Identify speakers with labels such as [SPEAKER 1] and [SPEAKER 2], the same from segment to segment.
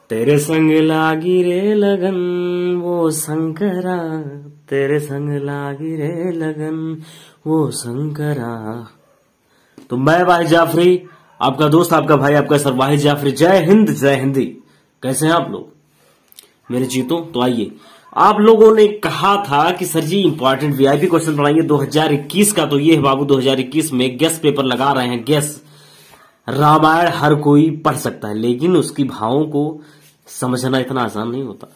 [SPEAKER 1] तेरे संग लागी रे लगन वो शंकरा, तेरे संग लागी रे लगन वो शंकरा। तो मैं वाहिद जाफरी, आपका दोस्त, आपका भाई, आपका सर वाहिद जाफरी। जय हिंद, जय हिंदी। कैसे हैं आप लोग मेरे जीतों? तो आइए, आप लोगों ने कहा था कि sir ji important VIP question बनाइए 2021 का। तो ये है बाबू 2021 में गेस पेपर लगा रहे हैं। गेस रामायण हर कोई पढ़ सकता है, लेकिन उसकी भावों को समझना इतना आसान नहीं होता।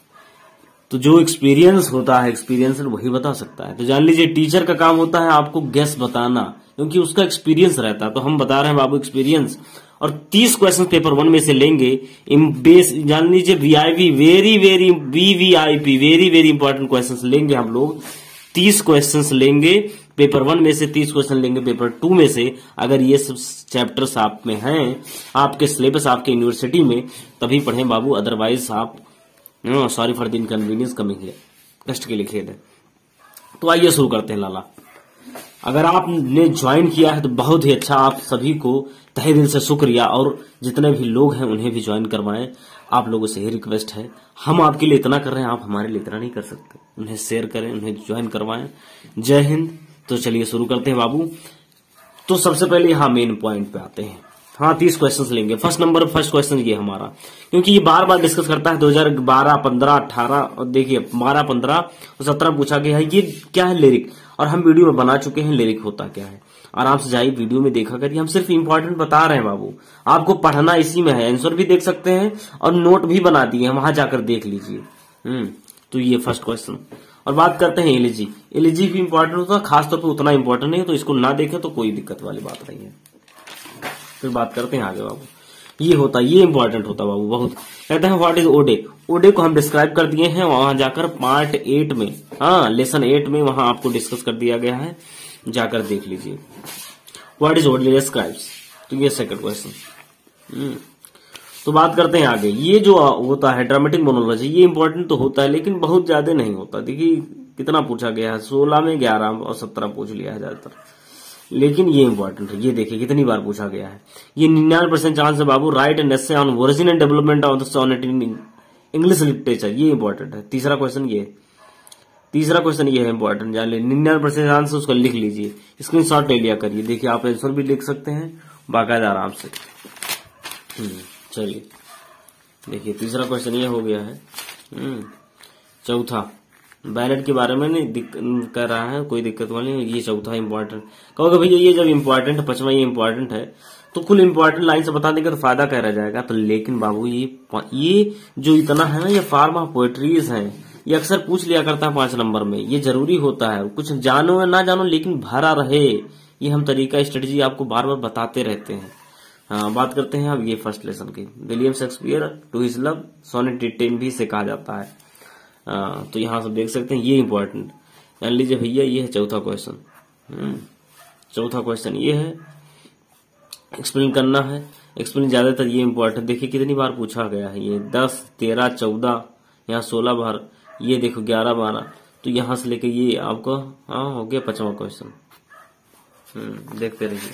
[SPEAKER 1] तो जो एक्सपीरियंस होता है, एक्सपीरियंस वही बता सकता है। तो जान लीजिए, टीचर का काम होता है आपको गेस बताना, क्योंकि उसका एक्सपीरियंस रहता है। तो हम बता रहे हैं बाबू एक्सपीरियंस। और 30 क्वेश्चन पेपर 1 में से लेंगे। बेस जान लीजिए, VIP very very VVIP very very important question लेंगे हम लोग। 30 क्वेश्चन लेंगे पेपर 1 में से, 30 क्वेश्चन लेंगे पेपर 2 में से। अगर ये सब चैप्टर्स आप में हैं, आपके सिलेबस आपके यूनिवर्सिटी में, तभी पढ़ें बाबू। अदरवाइज आप sorry for the inconvenience coming है, कष्ट के लिए खेद है। तो आइए शुरू करते हैं लाला। अगर आपने ज्वाइन किया है तो बहुत ही अच्छा, आप सभी को तहे दिल से शुक्रिया। और जितने भी लोग हैं उन्हें भी ज्वाइन करवाएं, आप लोगों से ही रिक्वेस्ट है। हम आपके लिए इतना कर रहे हैं, आप हमारे लिए इतना नहीं कर सकते। उन्हें शेयर करें, उन्हें ज्वाइन करवाएं। जय हिंद। तो चलिए शुरू करते हैं बाबू। तो सबसे पहले यहाँ मेन पॉइंट पे आते हैं। हाँ, 30 क्वेश्चंस लेंगे। फर्स्ट क्वेश्चन ये हमारा, क्योंकि ये बार बार डिस्कस करता है। 2012, 15, 18 और देखिए 12, 15 और 17 पूछा गया है। ये क्या है? लिरिक। और हम वीडियो में बना चुके हैं लिरिक होता क्या है। आराम से जाइए वीडियो में देखा करिए। हम सिर्फ इंपॉर्टेंट बता रहे हैं बाबू, आपको पढ़ना इसी में है। आंसर भी देख सकते हैं और नोट भी बना दिए हैं, वहां जाकर देख लीजिए। तो ये फर्स्ट क्वेश्चन। और बात करते हैं एलिजी। एलिजी भी इंपॉर्टेंट होता है, खासतौर पर उतना इंपॉर्टेंट नहीं है, तो इसको ना देखें तो कोई दिक्कत वाली बात नहीं है। फिर बात करते हैं आगे बाबू। ये होता, ये इंपॉर्टेंट होता बाबू बहुत। कहते हैं व्हाट इज ओडे। ओडे को हम डिस्क्राइब कर दिए हैं वहां जाकर पार्ट 8 में, हाँ लेसन 8 में, वहां आपको डिस्कस कर दिया गया है, जाकर देख लीजिए। What is ode describes. तो ये सेकंड क्वेश्चन। तो बात करते हैं आगे। ये जो होता है ड्रामेटिक मोनोलॉजी, ये इंपॉर्टेंट तो होता है, लेकिन बहुत ज्यादा नहीं होता। देखिए कितना पूछा गया है, 16 में 11 और 17 पूछ लिया है ज्यादातर, लेकिन ये इंपॉर्टेंट है। ये देखिए कितनी बार पूछा गया है। ये 99% चांस है बाबू। Write an essay on origin and development of the sonnet in English literature. ये इंपॉर्टेंट है। तीसरा क्वेश्चन ये है इंपॉर्टेंट, जान लीजिए। 99% चांस उसका लिख लीजिए, स्क्रीनशॉट ले लिया करिए। देखिए आप आंसर भी लिख सकते हैं बाकायदा आराम से। चलिए देखिए, तीसरा क्वेश्चन ये हो गया है। चौथा बैलेट के बारे में नहीं कर रहा है, कोई दिक्कत वाली नहीं। ये चौथा इंपॉर्टेंट कहोगे भैया, ये जब इंपॉर्टेंट है, 5वां ये इंपॉर्टेंट है, तो कुल इंपॉर्टेंट लाइन से बता देंगे तो फायदा क्या रह जाएगा। तो लेकिन बाबू ये जो इतना है ना, ये फॉर्म ऑफ पोएट्रीज है। ये अक्सर पूछ लिया करता है 5 नंबर में। ये जरूरी होता है, कुछ जानो या ना जानो लेकिन भरा रहे। ये हम तरीका स्ट्रेटेजी आपको बार बार बताते रहते हैं। हाँ, बात करते हैं अब ये फर्स्ट लेसन की। William Shakespeare to his love sonnet 10 भी से कहा जाता है। तो यहां से देख सकते हैं, ये इंपॉर्टेंट जान लीजिए भैया। ये है चौथा क्वेश्चन। चौथा क्वेश्चन ये है, एक्सप्लेन करना है। एक्सप्लेन ज्यादातर ये इंपॉर्टेंट। देखिए कितनी बार पूछा गया है ये, 10, 13, 14, यहाँ 16 बार, ये देखो 11, 12। तो यहां से लेके ये आपको हो गया 5वां क्वेश्चन। देखते रहिए।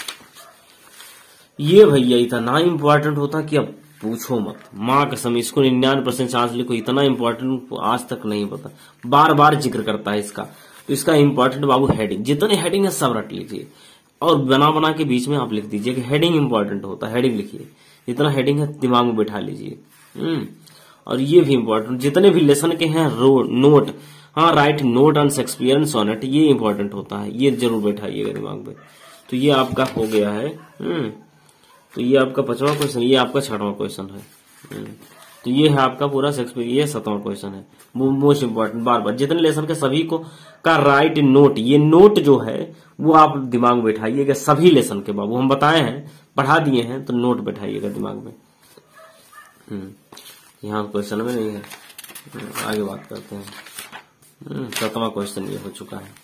[SPEAKER 1] ये भैया इतना इंपॉर्टेंट होता कि अब पूछो मत, माँ कसम। इसको 99% चांस लिखो, इतना इंपॉर्टेंट आज तक नहीं पता। बार बार जिक्र करता है इसका। तो इसका इंपॉर्टेंट बाबू हेडिंग, जितने हेडिंग है सब रट लीजिए और बना बना के बीच में आप लिख दीजिए कि हेडिंग इंपॉर्टेंट होता है। हेडिंग लिखिए, जितना हेडिंग है दिमाग में बैठा लीजिए। और ये भी इंपॉर्टेंट, जितने भी लेसन के हैं नोट, हाँ write note on Shakespeare and sonnet, ये इंपॉर्टेंट होता है। ये जरूर बैठाइएगा दिमाग में। तो ये आपका हो गया है। तो ये आपका 5वां क्वेश्चन, ये आपका 6वां क्वेश्चन है। तो ये है आपका पूरा शेक्सपियर, ये 7वां क्वेश्चन है। मोस्ट इंपॉर्टेंट, बार बार जितने लेसन के सभी को का राइट नोट। ये नोट जो है वो आप दिमाग में बैठाइएगा, सभी लेसन के बाबू हम बताए हैं, पढ़ा दिए हैं, तो नोट बैठाइएगा दिमाग में। यहाँ क्वेश्चन में नहीं है, आगे बात करते हैं। 7वां क्वेश्चन ये हो चुका है।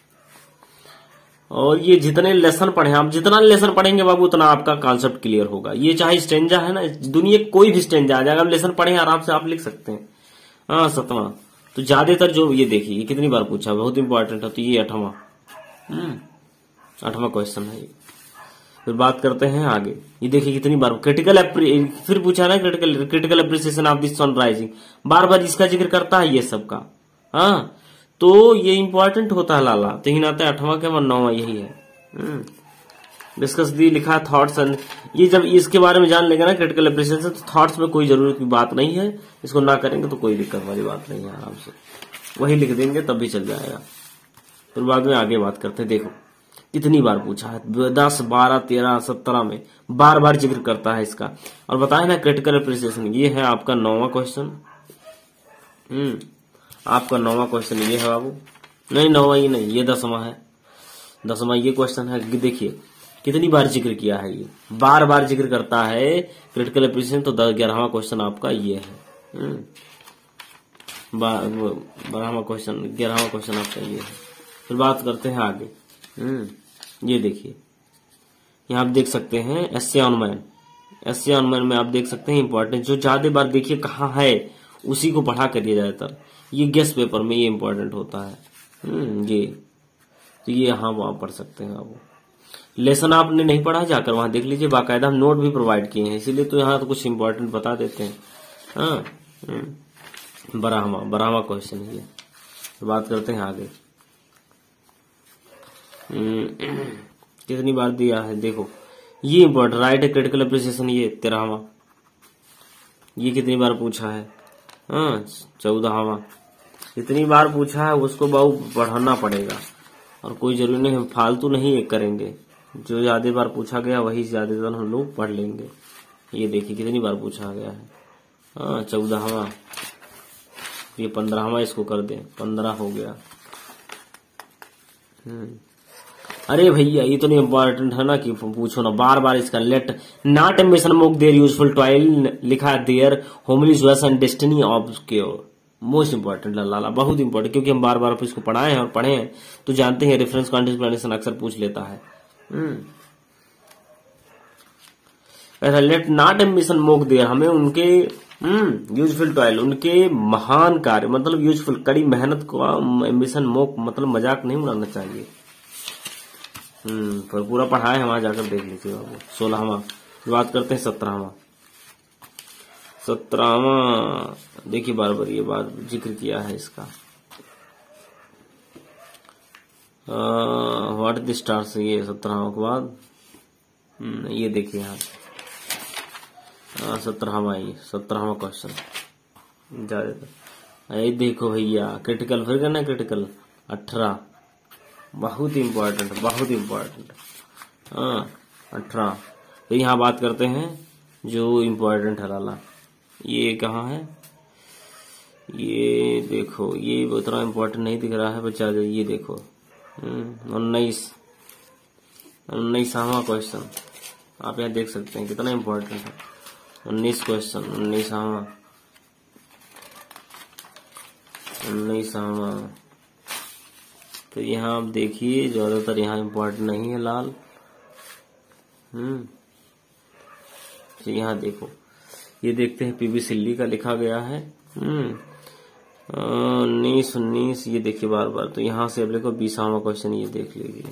[SPEAKER 1] और ये जितने लेसन पढ़े, आप जितना लेसन पढ़ेंगे बाबू उतना आपका कॉन्सेप्ट क्लियर होगा। ये चाहे स्टेंजा है ना, दुनिया कोई भी स्टेंजा आ जाएगा, आप लेसन पढ़े आराम से आप लिख सकते हैं। हाँ 7वां। तो ज्यादातर जो ये देखिए, ये कितनी बार पूछा, बहुत इंपॉर्टेंट है। तो ये 8वां 8वां क्वेश्चन है। फिर बात करते हैं आगे। ये देखिए कितनी बार क्रिटिकल, फिर पूछा ना critical appreciation of this sun rising, बार बार इसका जिक्र करता है ये सबका। हाँ, तो ये इंपॉर्टेंट होता है लाला। तो ही नाते 8वां के 9वां यही है। डिस्कस दी लिखा थॉट्स एंड, ये जब इसके बारे में जान लेंगे ना क्रिटिकल एप्रिसिएशन, तो थॉट्स में कोई जरूरत की बात नहीं है, इसको ना करेंगे तो कोई दिक्कत वाली बात नहीं है, आराम से वही लिख देंगे तब भी चल जाएगा। फिर बाद में आगे बात करते हैं। देखो कितनी बार पूछा है, 10, 12, 13, 17 में बार बार जिक्र करता है इसका। और बताए ना क्रिटिकल एप्रिसिएशन, ये है आपका 9वां क्वेश्चन। आपका 9वां क्वेश्चन ये है बाबू, नहीं 9वां ये नहीं, ये 10वां है। 10वां ये क्वेश्चन है। देखिए कितनी बार जिक्र किया है, ये बार बार जिक्र करता है क्रिटिकल एप्रिसिएशन। तो 11वां क्वेश्चन आपका ये है। 12वां क्वेश्चन, 11वां क्वेश्चन आपका ये है। फिर बात करते हैं आगे। ये देखिए यहाँ आप देख सकते हैं essay on man. Essay on man में आप देख सकते हैं इंपॉर्टेंट, जो ज्यादा बार देखिए कहाँ है उसी को पढ़ा करिए ज्यादातर। ये गेस्ट पेपर में ये इंपॉर्टेंट होता है। ये तो ये यहाँ वहां पढ़ सकते हैं आप। लेसन आपने नहीं पढ़ा, जाकर वहां देख लीजिए, बाकायदा हम नोट भी प्रोवाइड किए हैं, इसीलिए तो यहाँ तो कुछ इंपॉर्टेंट बता देते हैं। हाँ, 12वां क्वेश्चन ये। बात करते हैं आगे। कितनी बार दिया है देखो, ये इंपॉर्टेंट, राइट है क्रिटिकल एप्रिसिएशन, ये 13वां। ये कितनी बार पूछा है? 14वां। जितनी बार पूछा है उसको बाबू पढ़ना पड़ेगा, और कोई जरूरी नहीं हम फालतू नहीं एक करेंगे, जो ज्यादा बार पूछा गया वही ज्यादातर हम लोग पढ़ लेंगे। ये देखिए कितनी बार पूछा गया है। 14वां। ये 15वां, इसको कर दें 15 हो गया। अरे भैया ये तो नहीं इम्पोर्टेंट है ना कि पूछो ना बार बार इसका। Let not ambition mock their useful toil, लिखा their homely choice and destiny of cure. Most important लाला, बहुत इंपॉर्टेंट, क्योंकि हम बार बार इसको पढ़ाए हैं और पढ़े हैं तो जानते हैं। रेफरेंस कॉन्टेक्स्ट एक्सप्लेनेशन अक्सर पूछ लेता है। Let not ambition mock their, हमें उनके यूजफुल टॉयल, उनके महान कार्य, मतलब यूजफुल कड़ी मेहनत को एम्बिशन मोक मतलब मजाक नहीं उड़ाना चाहिए। पर पूरा पढ़ाए हैं, वहां जाकर देख लीजिए बाबू। 16वां। बात करते हैं 17वां। 17वां देखिए बार बार ये बात जिक्र किया है इसका। व्हाट द स्टार्स, ये 17वां के बाद ये देखिए यहाँ 17वां, ये 17वां क्वेश्चन ज्यादा। ये देखो भैया क्रिटिकल, फिर करना क्रिटिकल 18, बहुत इंपॉर्टेंट, बहुत इंपॉर्टेंट। 18। तो यहाँ बात करते हैं जो इंपॉर्टेंट है लाला। ये कहाँ है? ये देखो, ये उतना इंपॉर्टेंट नहीं दिख रहा है बच्चा। ये देखो 19वां क्वेश्चन आप यहाँ देख सकते हैं कितना इंपॉर्टेंट है। 19 क्वेश्चन, 19वां। तो यहाँ आप देखिए ज्यादातर यहाँ इंपॉर्टेंट नहीं है लाल। तो यहाँ देखो, ये देखते हैं पीवी सिल्ली का लिखा गया है 19 ये देखिए बार बार। तो यहाँ से अब देखो 20वां क्वेश्चन, ये देख लीजिए।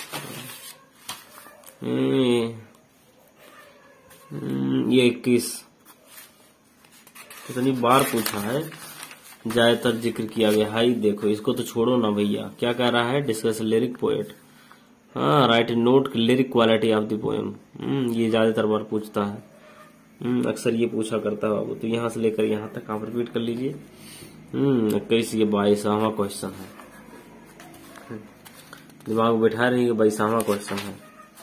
[SPEAKER 1] ये 21 कितनी बार पूछा है, ज्यादातर जिक्र किया गया है। देखो इसको तो छोड़ो ना भैया, क्या कह रहा है? Discuss lyric poet, write note lyric quality of the poem. ये ज्यादातर बार पूछता है, अक्सर ये पूछा करता है बाबू। तो यहाँ से लेकर यहाँ तक आप रिपीट कर लीजिए। 21 ये 22वां क्वेश्चन है, दिमाग में बैठा रही 22वां क्वेश्चन है।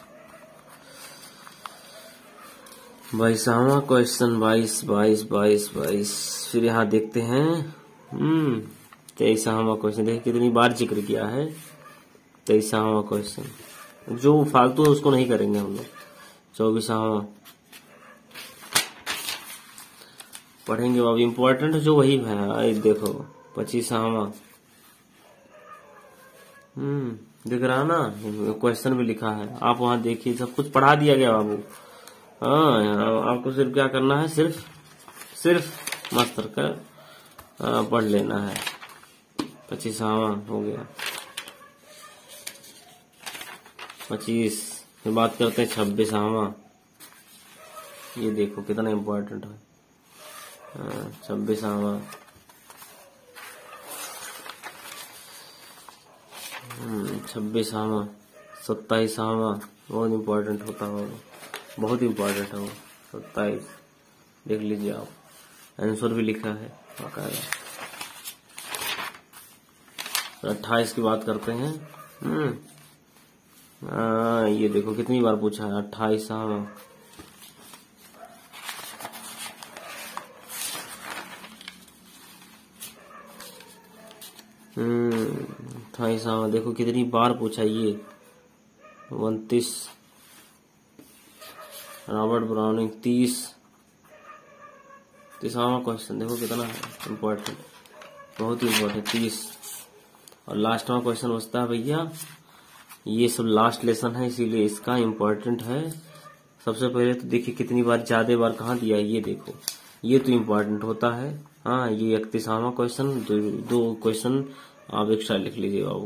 [SPEAKER 1] 22वां क्वेश्चन 22। फिर यहाँ देखते हैं 23वां क्वेश्चन। देखिए कितनी बार जिक्र किया है 23वां क्वेश्चन। जो फालतू है उसको नहीं करेंगे हम लोग। 24वां पढ़ेंगे बाबू, इम्पोर्टेंट जो वही है। देखो 25वां दिख रहा ना, क्वेश्चन भी लिखा है, आप वहां देखिए, सब कुछ पढ़ा दिया गया बाबू। आपको सिर्फ क्या करना है, सिर्फ मास्टर का पढ़ लेना है। 25वां हो गया। 25 फिर बात करते हैं 26वां। ये देखो कितना इम्पोर्टेंट है। 26वां 26वां 27वां बहुत इम्पोर्टेंट होता है, बहुत इम्पोर्टेंट है वो 27। देख लीजिए आप, आंसर भी लिखा है बाकायदा। 28 की बात करते हैं। ये देखो कितनी बार पूछा है 28वां। देखो कितनी बार पूछा ये 29। रॉबर्ट ब्राउनिंग 30वां क्वेश्चन देखो कितना इम्पोर्टेंट, बहुत ही इम्पोर्टेंट 30। और लास्टवां क्वेश्चन बचता है भैया, ये सब लास्ट लेसन है इसीलिए इसका इम्पोर्टेंट है। सबसे पहले तो देखिए कितनी बार, ज्यादा बार कहाँ दिया है, ये देखो ये तो इम्पोर्टेंट होता है। हाँ ये 31वां क्वेश्चन, दो क्वेश्चन आप एक्स्ट्रा लिख लीजिए बाबू।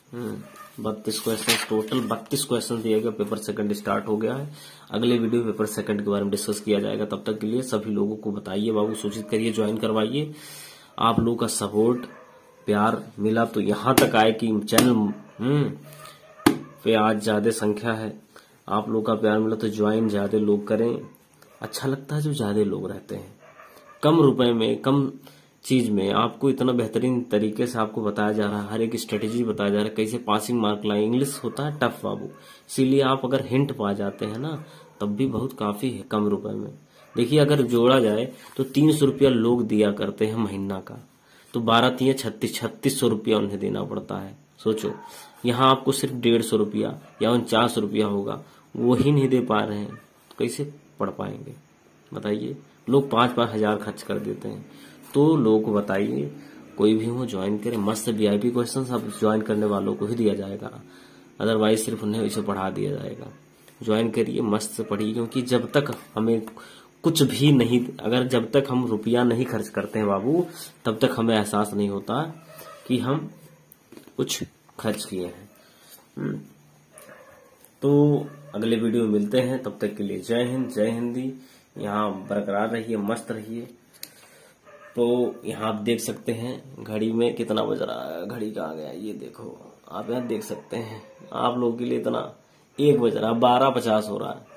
[SPEAKER 1] 32 क्वेश्चन टोटल, 32 क्वेश्चन दिए गए। पेपर सेकंड स्टार्ट हो गया है। अगले वीडियो पेपर सेकंड के बारे में डिस्कस किया जाएगा। तब तक के लिए सभी लोगों को बताइए बाबू, सूचित करिए, ज्वाइन करवाइए। आप लोगों का सपोर्ट प्यार मिला तो यहाँ तक आए कि चैनल पे आज ज्यादा संख्या है। आप लोग का प्यार मिला तो ज्वाइन ज्यादा लोग करें। अच्छा लगता है जो ज्यादा लोग रहते हैं। कम रुपए में, कम चीज में आपको इतना बेहतरीन तरीके से आपको बताया जा रहा है, हर एक स्ट्रेटेजी बताया जा रहा है, कैसे पासिंग मार्क लाए। इंग्लिश होता है टफ बाबू, इसीलिए आप अगर हिंट पा जाते हैं ना तब भी बहुत काफी है कम रुपए में। देखिए अगर जोड़ा जाए तो 300 रुपया लोग दिया करते हैं महीना का, तो 12 3 3600 रुपया उन्हें देना पड़ता है। सोचो यहाँ आपको सिर्फ 150 रुपया या 49 रुपया होगा, वो ही नहीं दे पा रहे हैं तो कैसे पढ़ पाएंगे बताइए। लोग 5-5 हजार खर्च कर देते हैं। तो लोगों को बताइए कोई भी हो ज्वाइन करे। मस्त VIP क्वेश्चन सब ज्वाइन करने वालों को ही दिया जाएगा, अदरवाइज सिर्फ उन्हें इसे पढ़ा दिया जाएगा। ज्वाइन करिए, मस्त से पढ़िए, क्योंकि जब तक हमें कुछ भी नहीं, अगर जब तक हम रुपया नहीं खर्च करते हैं बाबू, तब तक हमें एहसास नहीं होता कि हम कुछ खर्च किए हैं। तो अगले वीडियो में मिलते हैं, तब तक के लिए जय हिंद, जय हिंदी। यहाँ बरकरार रहिए, मस्त रहिए। तो यहाँ आप देख सकते हैं घड़ी में कितना बज रहा है, घड़ी कहाँ गया ये देखो, आप यहाँ देख सकते हैं। आप लोगों के लिए इतना 1 बज रहा है, 12:50 हो रहा है।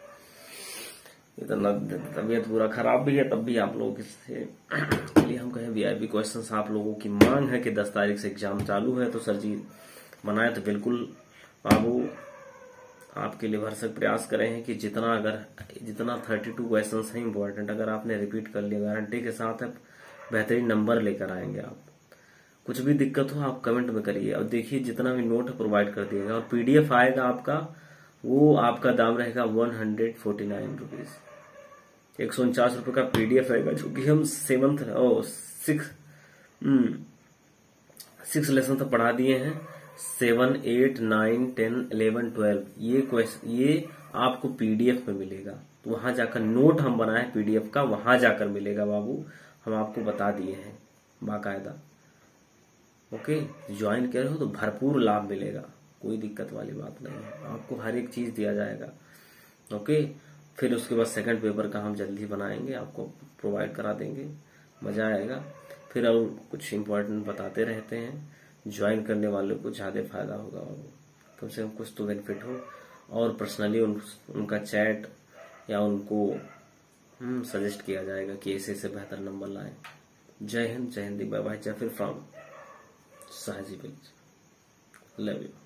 [SPEAKER 1] इतना तबीयत पूरा खराब भी है, तब भी आप लोगों से लिए हम कहें VIP क्वेश्चन आप लोगों की मांग है कि 10 तारीख से एग्जाम चालू है, तो सर जी बनाए तो बिल्कुल बाबू आपके लिए भरसक प्रयास करें कि जितना 32 क्वेश्चन है इम्पोर्टेंट, अगर आपने रिपीट कर लिया गारंटी के साथ है बेहतरीन नंबर लेकर आएंगे आप। कुछ भी दिक्कत हो आप कमेंट में करिए। और देखिए जितना भी नोट प्रोवाइड कर दिएगा, और PDF आएगा आपका, वो आपका दाम रहेगा 149 रुपीज। 149 रुपए का PDF आएगा, जो कि हम 6 लेसन तक पढ़ा दिए हैं। 7, 8, 9, 10, 11, 12 ये आपको PDF में मिलेगा। तो वहां जाकर नोट हम बनाए PDF का, वहां जाकर मिलेगा बाबू, हम आपको बता दिए हैं बाकायदा। ओके, ज्वाइन कर रहे हो तो भरपूर लाभ मिलेगा, कोई दिक्कत वाली बात नहीं है, आपको हर एक चीज दिया जाएगा। ओके, फिर उसके बाद सेकंड पेपर का हम जल्दी बनाएंगे, आपको प्रोवाइड करा देंगे, मजा आएगा। फिर और कुछ इम्पोर्टेंट बताते रहते हैं, ज्वाइन करने वालों को ज्यादा फायदा होगा, कम से कम कुछ तो बेनिफिट हो। और पर्सनली उनका चैट या उनको सजेस्ट किया जाएगा कि ऐसे बेहतर नंबर लाएं। जय हिंद, जय हिंदी, बाय बाय, जय फिर from Sahji village, love you.